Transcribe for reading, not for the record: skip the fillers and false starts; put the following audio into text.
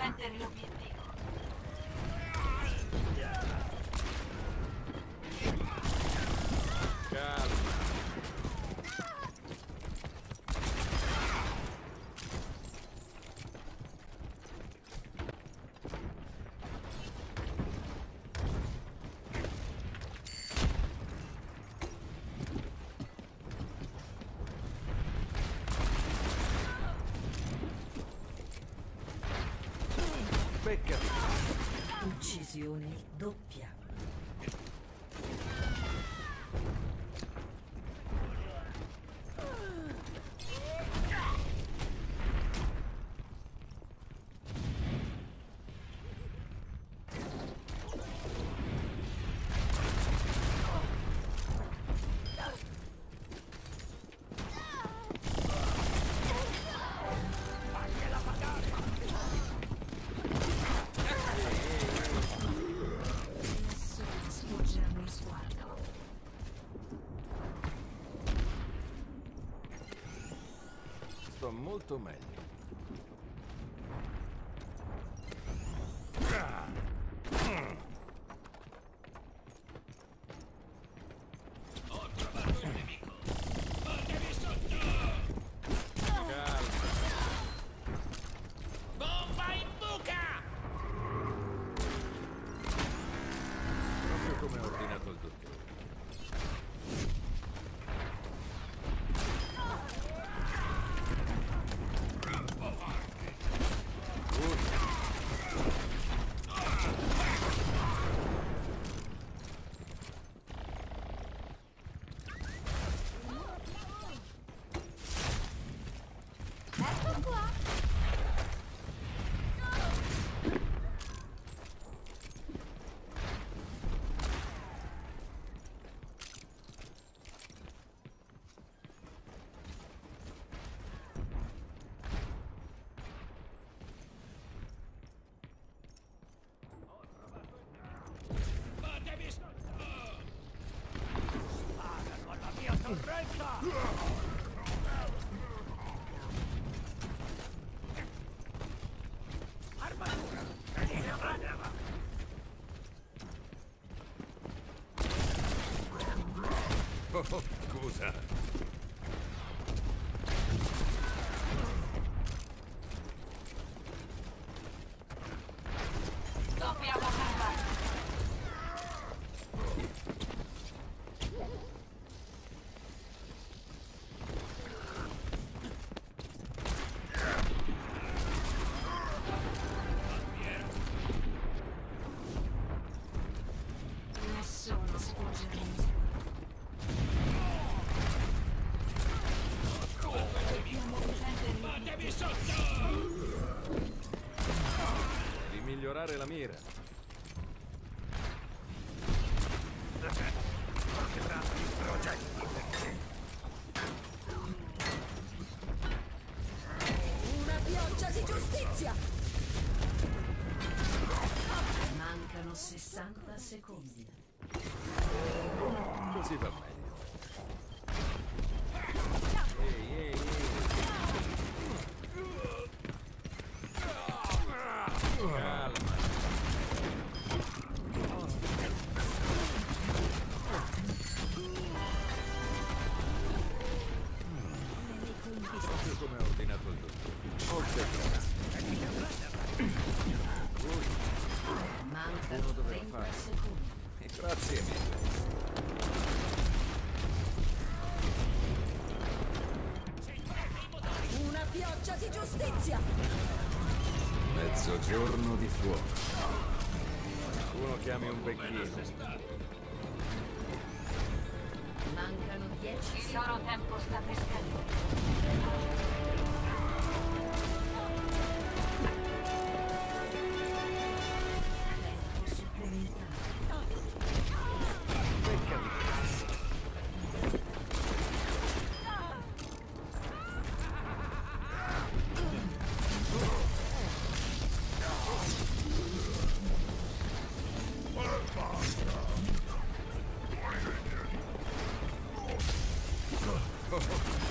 difendere l'obiettivo. Calma. Beccati. Uccisione doppia. Sto molto meglio. Ho trovato il nemico! Portami sotto! Calma. Bomba in buca! Proprio come ha ordinato il dottore. Ecco qua! Portami sotto! Spada con la mia torretta! Armatura! Gallina madama! Oh, scusa. Dobbiamo salvarlo. Nessuno sfugge. Portami sotto! Di migliorare la mira. Una pioggia di giustizia! Mancano 60 secondi. Così va meglio. Ehi, ehi, ehi. Calma. Proprio come ha ordinato il dottore. Oltre Mancano Uno doveva 30 farlo. secondi. E grazie mille. Una pioggia di giustizia! Mezzogiorno di fuoco. Uno chiami un becchino. Mancano 10 Il secondi. loro tempo sta per scadere. Tempo supplementare. Oh,